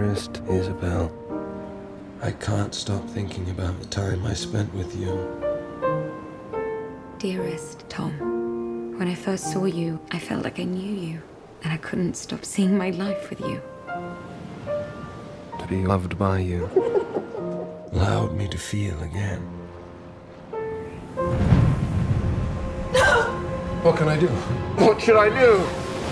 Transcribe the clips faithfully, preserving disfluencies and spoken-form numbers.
Dearest Isabel, I can't stop thinking about the time I spent with you. Dearest Tom, when I first saw you, I felt like I knew you, and I couldn't stop seeing my life with you. To be loved by you allowed me to feel again. No! What can I do? What should I do?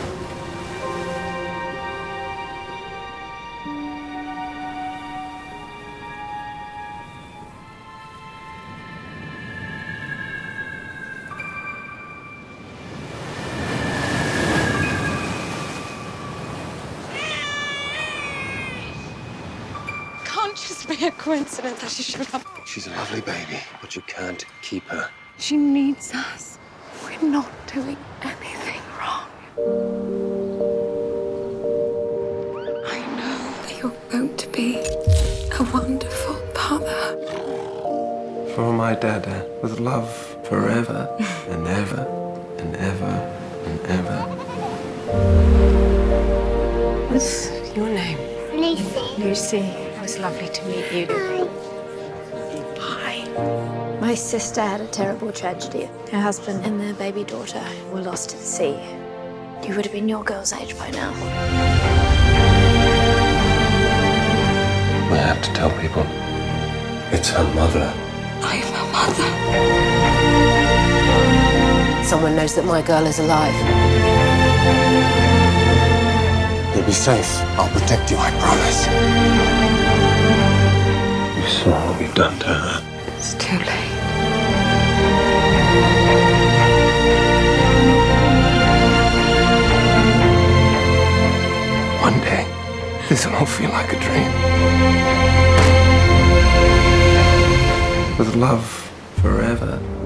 Can't just be a coincidence that she showed up. She's a lovely baby, but you can't keep her. She needs us. We're not doing anything wrong. I know that you're going to be a wonderful father. For my dada, with love forever and ever and ever and ever. What's your name? Lucy. Lucy. It was lovely to meet you. Hi. Hi. My sister had a terrible tragedy. Her husband and their baby daughter were lost at sea. You would have been your girl's age by now. I have to tell people. It's her mother. I'm her mother. Someone knows that my girl is alive. You'll be safe. I'll protect you, I promise. You saw what we've done to her. It's too late. One day, this will all feel like a dream. With love forever.